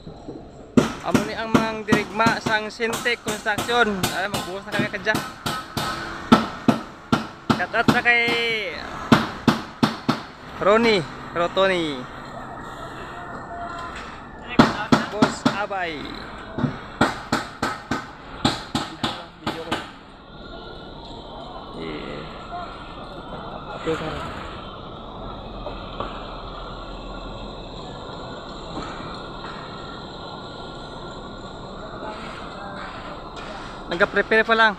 Amo ni ang mga dirigma sang Sintek Construction. Ay magbuhos na kami kadya. Shout na kay Rotoni. Boss Abay. Video ko. Upload na rin. Nagka-prepare pa lang.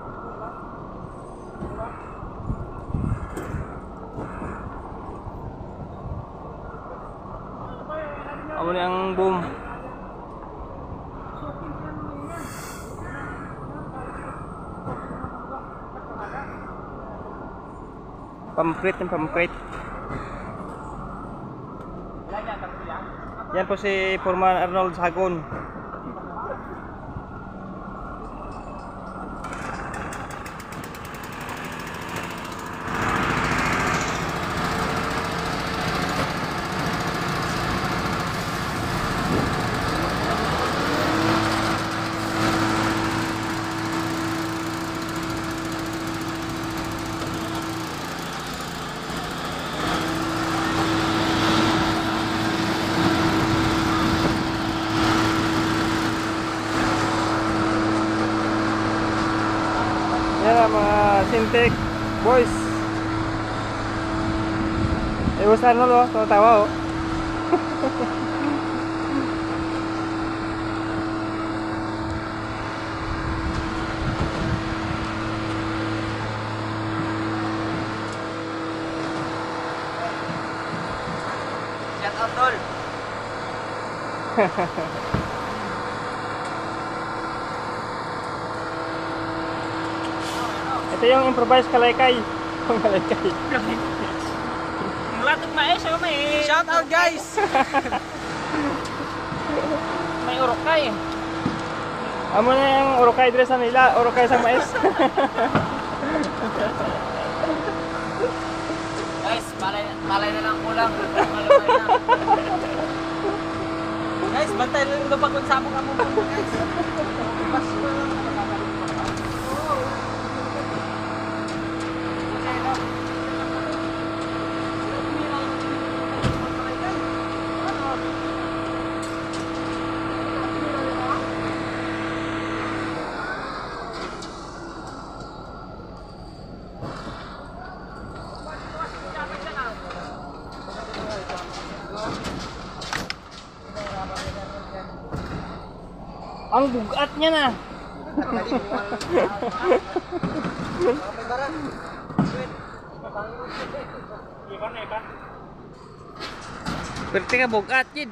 Amo ni ang boom. Pamprint. Yan po si Foreman Arnold Sagon. Yan mga Sintek boys. Boss Arnold oh, tawa oh. Shout out tol. Ito yung improvised kalaykay. Kalaykay. Latot mais ako may. Shout out guys. May urokay. Amo na yung urokay dress nila, urokay sa mais. Guys, malay na lang kulang. Guys, bantay lang yung lupag kung saan ka mo guys. Pas ko lang. Ang bugat niya na. Pwerte ka bugat yun.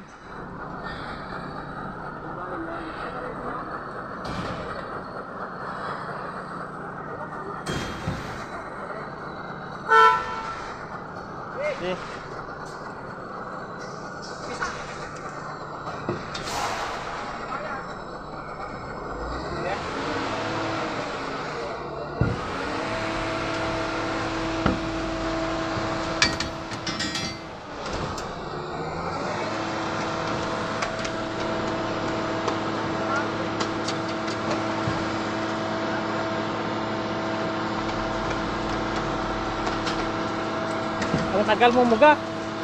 Ang tagal mo muga.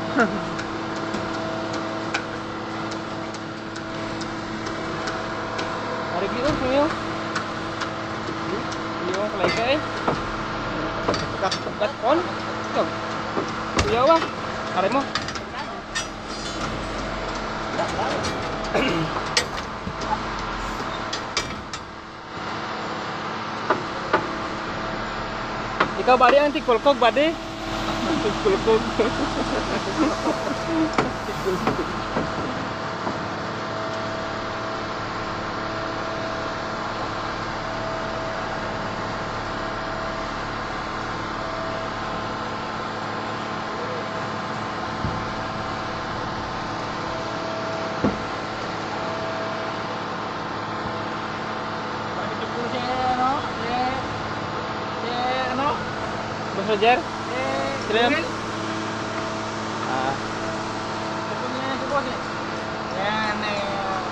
Arigion ko yun. Yung kalaykay. Kat on. Ikaw. Kuyaw ba? Aray mo. Ikaw badi ang tikulkog badi. Tikulkog. Bos Roger? Sila yan? Yan,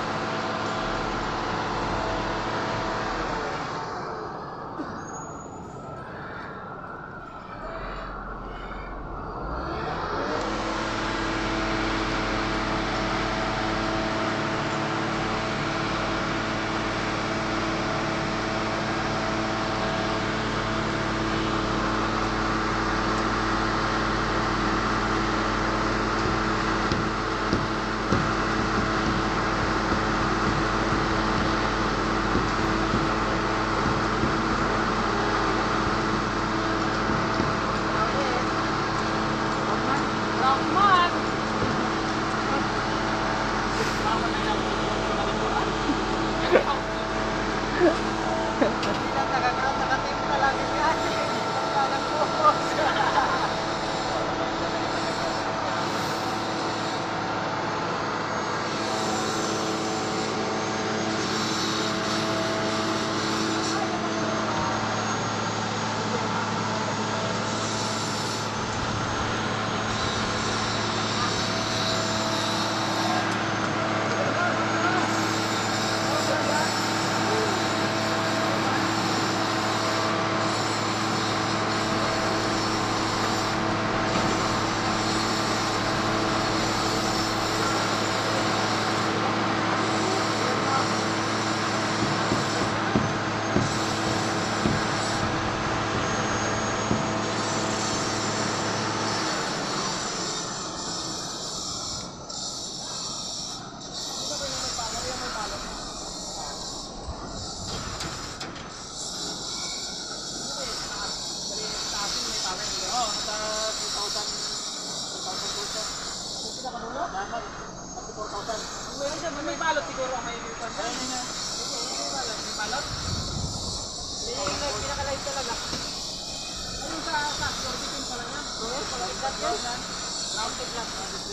May balot siguro ang may ipan. May balot. Yung pinaka-live talaga. Ayun sa orbiting pala niya. Oo, pag-ikat yan. Rounded lang.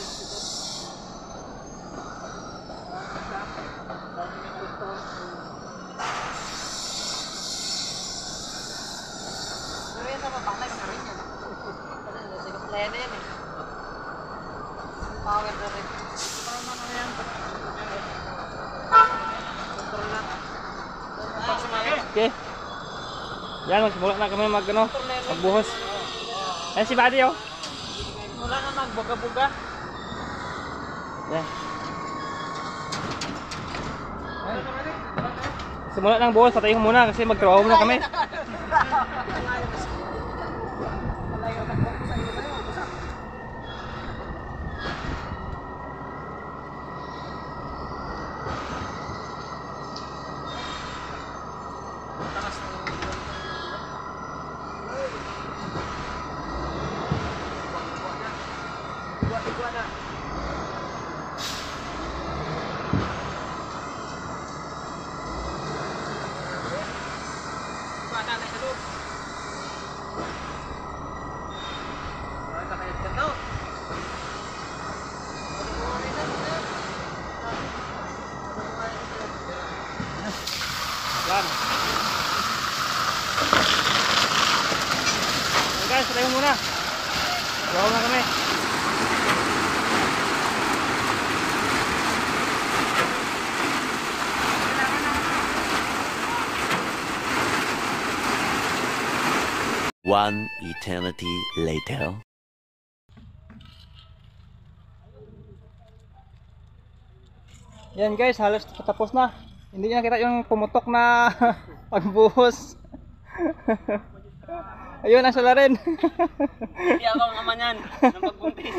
Pero yan sa mapanglag na rin yan. Sinuplaya na yan eh. Power na rin. Parang ano yan. Control lang. Okay. Yan, magsimula na kami magbuhos. Ayan si Buddy oh. Wala na magbuga-buga. Yan. Simula ng buhos, patayin ko muna kasi magtrabaho muna kami. Yan. Okay guys, patayin ko muna. Trabaho na kami. One eternity later. Yan guys, halos patapos na. Hindi nyo nakita yung pumutok na pagbuhos. Ayun, ang sala rin. Hindi ako ang ama niyan ng pagbuntis.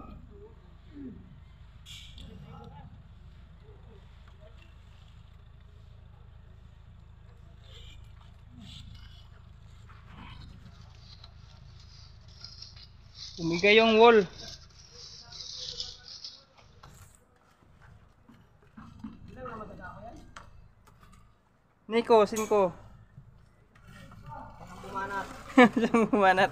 Umigay yung wall. Nico, Cinco. Bumanat. Siyang bumanat.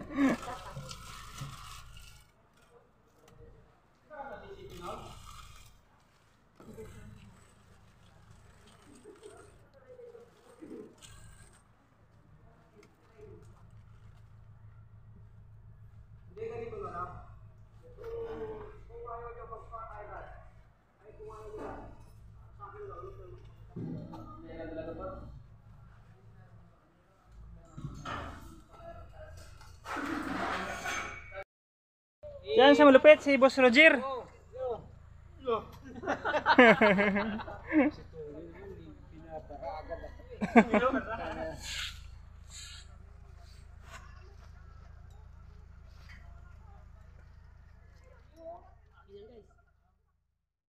Yan sa malupit, si Boss Roger.